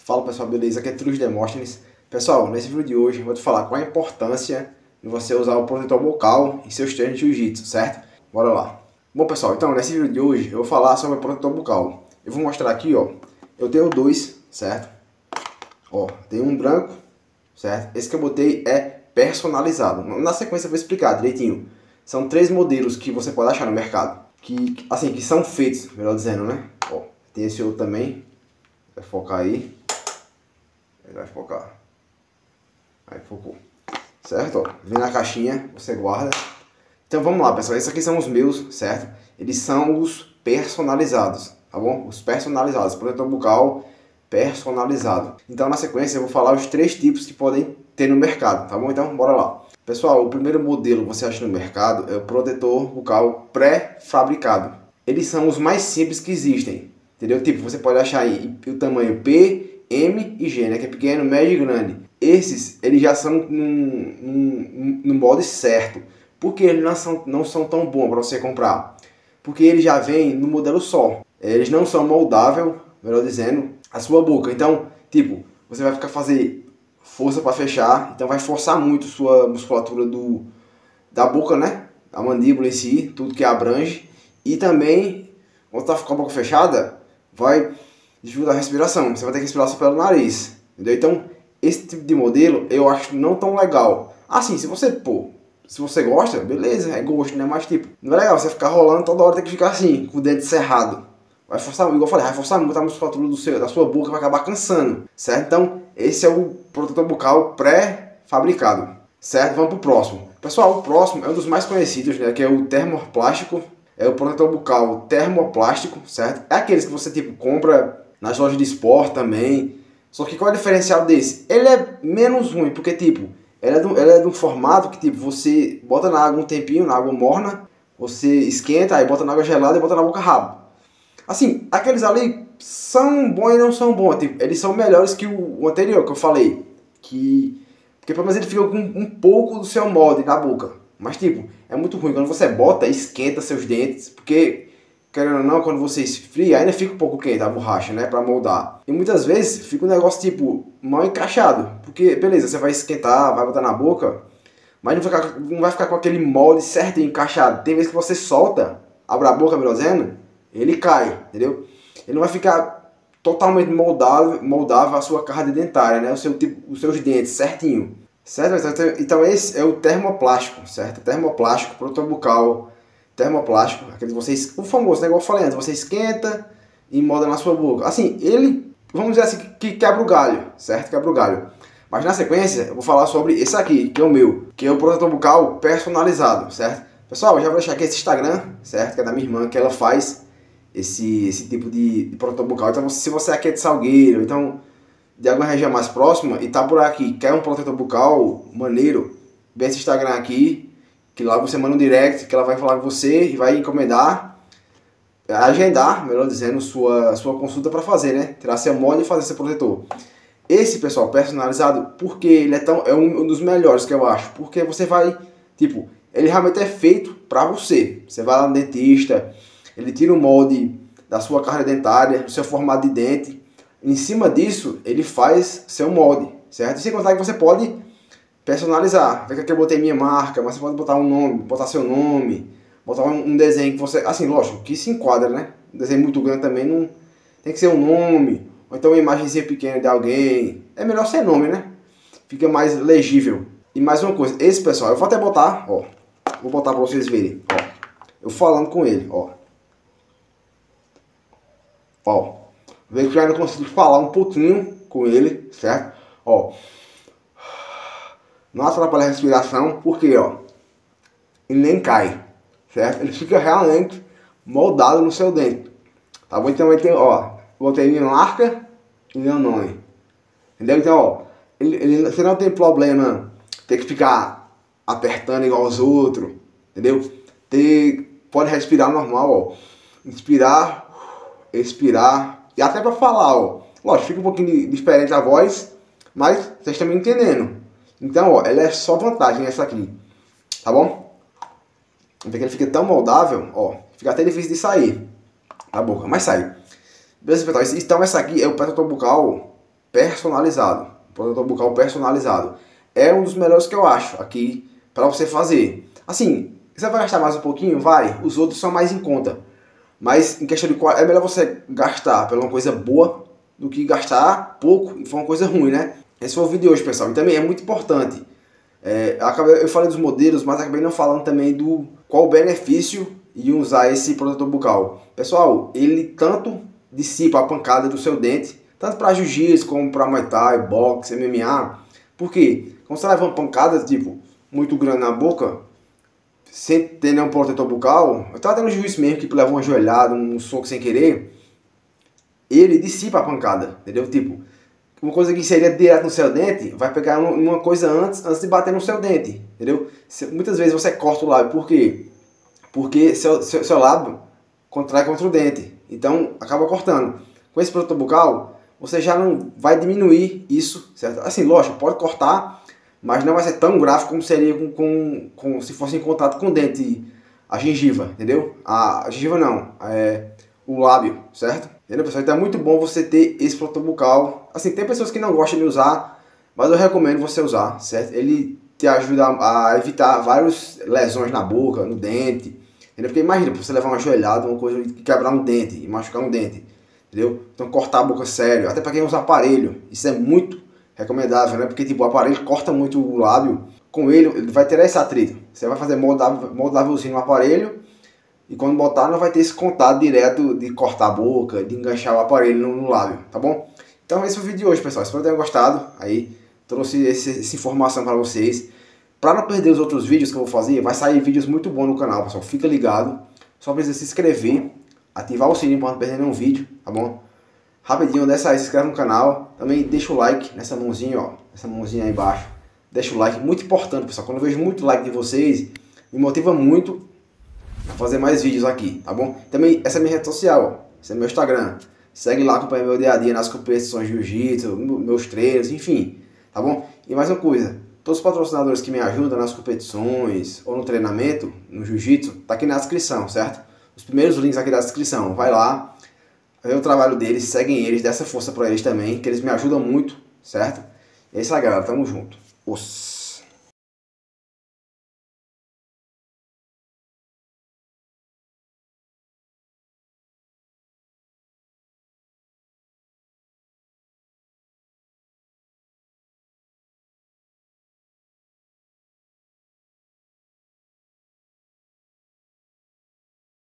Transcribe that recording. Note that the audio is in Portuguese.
Fala pessoal, beleza? Aqui é Trus Demóstenes. Pessoal, nesse vídeo de hoje eu vou te falar qual a importância de você usar o protetor bucal em seus treinos de jiu-jitsu, certo? Bora lá. Bom pessoal, então nesse vídeo de hoje eu vou falar sobre o protetor bucal. Eu vou mostrar aqui, ó. Eu tenho dois, certo? Ó, tem um branco, certo? Esse que eu botei é personalizado. Na sequência eu vou explicar direitinho. São 3 modelos que você pode achar no mercado. Que são feitos, melhor dizendo, né? Ó, tem esse outro também. Vai focar aí. Ele vai focar. Aí focou. Certo? Ó, vem na caixinha, você guarda. Então vamos lá, pessoal. Esses aqui são os meus, certo? Eles são os personalizados, tá bom? Os personalizados. Protetor bucal personalizado. Então na sequência eu vou falar os 3 tipos que podem ter no mercado, tá bom? Então bora lá. Pessoal, o primeiro modelo que você acha no mercado é o protetor bucal pré-fabricado. Eles são os mais simples que existem, entendeu? Tipo, você pode achar aí o tamanho P, M e G, né? Que é pequeno, médio e grande. Esses, eles já são no molde certo. Por que eles não são tão bons para você comprar? Porque eles já vêm no modelo só. Eles não são moldáveis, melhor dizendo, a sua boca. Então, tipo, você vai ficar fazer força para fechar, então vai forçar muito sua musculatura da boca, né? A mandíbula em si, tudo que abrange. E também, quando tá com a boca fechada, vai dificultar a respiração. Você vai ter que respirar só pelo nariz, entendeu? Então, esse tipo de modelo eu acho não tão legal. Assim, se você gosta, beleza, é gosto, né? Mas tipo, não é legal você ficar rolando toda hora, tem que ficar assim, com o dente cerrado. Vai forçar, igual eu falei, vai forçar muito a musculatura da sua boca, vai acabar cansando, certo? Então, esse é o protetor bucal pré-fabricado, certo? Vamos pro próximo. Pessoal, o próximo é um dos mais conhecidos, né? Que é o termoplástico. É o protetor bucal termoplástico, certo? É aqueles que você, tipo, compra nas lojas de esporte também. Só que qual é o diferencial desse? Ele é menos ruim, porque, tipo, ele é de um formato que, tipo, você bota na água um tempinho, na água morna, você esquenta, aí bota na água gelada e bota na boca rápido. Assim, aqueles ali são bons e não são bons. Tipo, eles são melhores que o anterior que eu falei. Porque pelo menos ele fica com um pouco do seu molde na boca. Mas tipo, é muito ruim. Quando você bota, esquenta seus dentes. Porque, querendo ou não, quando você esfria, ainda fica um pouco quente a borracha, né? Pra moldar. E muitas vezes fica um negócio tipo, mal encaixado. Porque, beleza, você vai esquentar, vai botar na boca. Mas não vai ficar com aquele molde certinho, encaixado. Tem vezes que você solta, abre a boca, melhor dizendo, ele cai, entendeu? Ele não vai ficar totalmente moldável a sua carga dentária, né? Os seus dentes certinho, certo? Então esse é o termoplástico, certo? Termoplástico, protetor bucal, termoplástico, aquele o famoso, né? Igual eu falei antes, você esquenta e molda na sua boca. Assim, ele, vamos dizer assim, que quebra o galho, certo? Quebra o galho. Mas na sequência, eu vou falar sobre esse aqui, que é o meu, que é o protetor bucal personalizado, certo? Pessoal, eu já vou deixar aqui esse Instagram, certo? Que é da minha irmã, que ela faz esse tipo de protetor bucal. Então, se você aqui é de Salgueiro, então de alguma região mais próxima e tá por aqui, quer um protetor bucal maneiro, vê esse Instagram aqui, que lá você manda um direct, que ela vai falar com você e vai encomendar, agendar, melhor dizendo, sua consulta para fazer, né? Tirar seu molde e fazer esse protetor. Esse, pessoal, personalizado, porque ele é um dos melhores que eu acho, porque você vai, tipo, ele realmente é feito para você. Você vai lá no dentista, ele tira o molde da sua carga dentária, do seu formato de dente. Em cima disso, ele faz seu molde, certo? E sem contar que você pode personalizar. Vê que aqui eu botei minha marca, mas você pode botar um nome, botar seu nome, botar um desenho que você... Assim, lógico, que se enquadra, né? Um desenho muito grande também não... Tem que ser um nome, ou então uma imagenzinha pequena de alguém. É melhor ser nome, né? Fica mais legível. E mais uma coisa, esse, pessoal, eu vou até botar, ó. Vou botar para vocês verem, ó. Eu falando com ele, ó. Ó, vê que eu ainda consigo falar um pouquinho com ele, certo? Ó, não atrapalha a respiração, porque, ó, ele nem cai, certo? Ele fica realmente moldado no seu dente, tá bom? Então, tem, ó, botei minha marca e meu nome, entendeu? Então, ó, você não tem problema ter que ficar apertando igual os outros, entendeu? Pode respirar normal, ó, inspirar, expirar, e até para falar, ó. Lógico, fica um pouquinho diferente a voz, mas vocês estão me entendendo. Então, ó, ela é só vantagem essa aqui, tá bom? Vê que ele fica tão moldável, ó, fica até difícil de sair da boca, mas sai. Beleza, pessoal? Então essa aqui é o protetor bucal personalizado. Protetor bucal personalizado. É um dos melhores que eu acho aqui para você fazer. Assim, você vai gastar mais um pouquinho? Vai. Os outros são mais em conta. Mas em questão de qualidade, é melhor você gastar por uma coisa boa do que gastar pouco e for uma coisa ruim, né? Esse foi o vídeo de hoje, pessoal. E também é muito importante. Eu falei dos modelos, mas acabei não falando também do qual o benefício de usar esse protetor bucal. Pessoal, ele tanto dissipa a pancada do seu dente, tanto para jiu-jitsu como para muay thai, boxe, MMA. Por quê? Quando você leva uma pancada, tipo, muito grande na boca, sem ter nenhum protetor bucal, eu tava tendo um juiz mesmo que leva uma joelhada, um soco sem querer, ele dissipa a pancada, entendeu? Tipo, uma coisa que seria direto no seu dente, vai pegar uma coisa antes de bater no seu dente, entendeu? Muitas vezes você corta o lábio, por quê? Porque seu lábio contrai contra o dente, então acaba cortando. Com esse protetor bucal, você já não vai diminuir isso, certo? Assim, lógico, pode cortar, mas não vai ser tão gráfico como seria se fosse em contato com o dente, a gengiva, entendeu? A gengiva não, o lábio, certo? Entendeu, pessoal? Então é muito bom você ter esse protetor bucal. Assim, tem pessoas que não gostam de usar, mas eu recomendo você usar, certo? Ele te ajuda a evitar várias lesões na boca, no dente, entendeu? Porque imagina, você levar uma joelhada, uma coisa que quebrar um dente e machucar um dente, entendeu? Então cortar a boca sério, até para quem usa aparelho, isso é muito recomendável, né? Porque tipo, o aparelho corta muito o lábio, com ele vai ter esse atrito. Você vai fazer moldávelzinho no aparelho e quando botar não vai ter esse contato direto de cortar a boca, de enganchar o aparelho no lábio, tá bom? Então esse foi o vídeo de hoje, pessoal. Espero que tenham gostado. Aí trouxe essa informação para vocês. Para não perder os outros vídeos que eu vou fazer, vai sair vídeos muito bons no canal, pessoal. Fica ligado. Só precisa se inscrever, ativar o sininho para não perder nenhum vídeo, tá bom? Rapidinho, desce aí, se inscreve no canal. Também deixa o like nessa mãozinha, ó. Essa mãozinha aí embaixo. Deixa o like, muito importante, pessoal. Quando eu vejo muito like de vocês, me motiva muito a fazer mais vídeos aqui, tá bom? Também, essa é minha rede social, ó. Esse é meu Instagram. Segue lá, acompanha meu dia a dia nas competições de jiu-jitsu, meus treinos, enfim, tá bom? E mais uma coisa, todos os patrocinadores que me ajudam nas competições ou no treinamento, no jiu-jitsu, tá aqui na descrição, certo? Os primeiros links aqui da descrição, vai lá, vê o trabalho deles, seguem eles, dê essa força pra eles também, que eles me ajudam muito, certo? E é isso aí, galera, tamo junto. Os